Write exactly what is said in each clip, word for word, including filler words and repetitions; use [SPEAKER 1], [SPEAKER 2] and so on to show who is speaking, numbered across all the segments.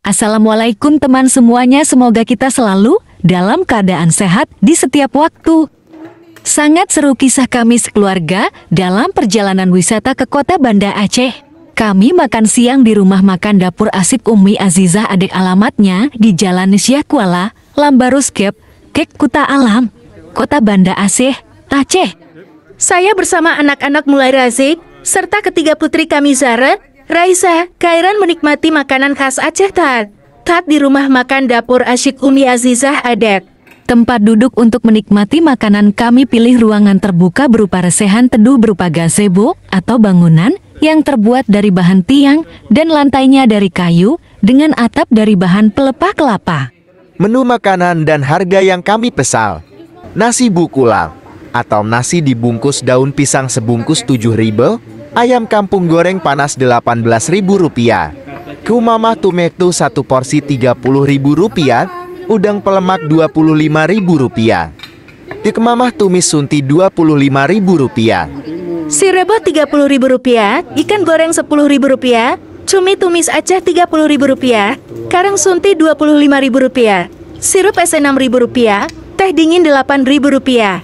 [SPEAKER 1] Assalamualaikum teman semuanya, semoga kita selalu dalam keadaan sehat di setiap waktu. Sangat seru kisah kami sekeluarga dalam perjalanan wisata ke kota Banda Aceh. Kami makan siang di rumah makan dapur Asik Umi Azizah, adik alamatnya di Jalan Syah Kuala, Lambaruskep, Kek Kuta Alam, Kota Banda Aceh, Aceh.
[SPEAKER 2] Saya bersama anak-anak mulai Razik, serta ketiga putri kami Zara, Raisa, Kairan menikmati makanan khas Aceh Tat. Tat di rumah makan dapur Asik Umi Azizah Adek.
[SPEAKER 1] Tempat duduk untuk menikmati makanan kami pilih ruangan terbuka berupa resehan teduh berupa gazebo atau bangunan yang terbuat dari bahan tiang dan lantainya dari kayu dengan atap dari bahan pelepah kelapa.
[SPEAKER 3] Menu makanan dan harga yang kami pesan. Nasi bukula atau nasi dibungkus daun pisang sebungkus tujuh ribu, ayam kampung goreng panas delapan belas ribu rupiah, kumamah tomato satu porsi tiga puluh ribu rupiah, udang pelemak dua puluh lima ribu rupiah, dikemamah tumis sunti dua puluh lima ribu rupiah,
[SPEAKER 2] Sirebo tiga puluh ribu rupiah, ikan goreng sepuluh ribu rupiah, cumi tumis Aceh tiga puluh ribu rupiah, karang sunti dua puluh lima ribu rupiah, sirup es enam ribu rupiah, teh dingin delapan ribu rupiah.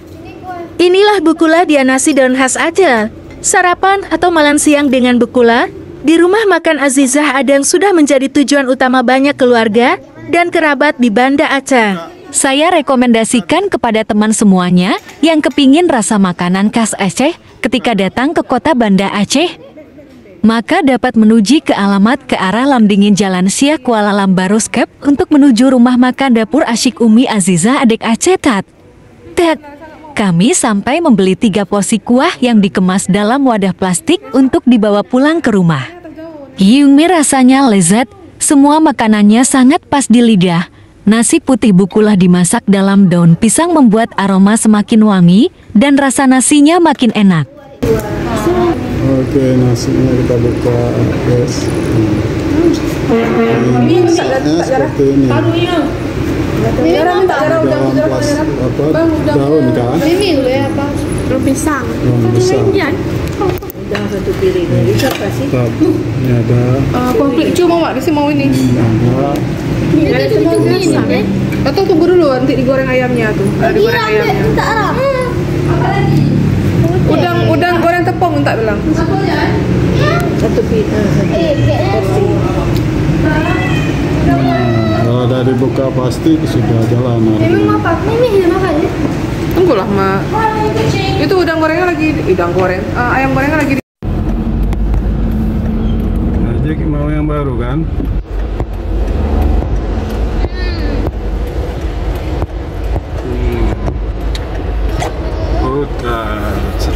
[SPEAKER 2] Inilah bukula dia nasi daun khas Aceh. Sarapan atau makan siang dengan bukula di rumah makan Azizah Adang sudah menjadi tujuan utama banyak keluarga dan kerabat di Banda Aceh.
[SPEAKER 1] Saya rekomendasikan kepada teman semuanya yang kepingin rasa makanan khas Aceh ketika datang ke kota Banda Aceh, maka dapat menuju ke alamat ke arah Lamdingin Jalan Syah Kuala Lambaruskep untuk menuju rumah makan dapur Asik Umi Azizah Adek Aceh Tat. Tat. Kami sampai membeli tiga porsi kuah yang dikemas dalam wadah plastik untuk dibawa pulang ke rumah. Yumi rasanya lezat, semua makanannya sangat pas di lidah. Nasi putih bukulah dimasak dalam daun pisang membuat aroma semakin wangi dan rasa nasinya makin enak.
[SPEAKER 4] Oke, nasinya kita buka, guys. Ini seperti ini.
[SPEAKER 5] Jarang minta jarang udah
[SPEAKER 4] Daun plas, apa, daun kah?
[SPEAKER 5] ini dulu ya apa? Daun pisang.
[SPEAKER 4] Daun pisang.
[SPEAKER 2] Udah satu piring. Bisa kasih.
[SPEAKER 4] Tetap, ini ada.
[SPEAKER 5] Uh, konflik cuma mak dia mau ini.
[SPEAKER 4] Ada.
[SPEAKER 5] Ini ada semua pisang. Atau tunggu dulu nanti digoreng ayamnya tuh. Ada digoreng ayamnya. Minta Arab. Udang udang goreng tepung minta bilang.
[SPEAKER 2] Satu piring. Porsi.
[SPEAKER 4] Kalau udah dibuka pasti sudah jalan hari ini.
[SPEAKER 5] Memang apa? Ini makan ya? Tunggulah mak. Itu udang gorengnya lagi, udang goreng, uh, ayam gorengnya lagi. Di...
[SPEAKER 4] Nah, jadi mau yang baru kan? Hmm. Udah.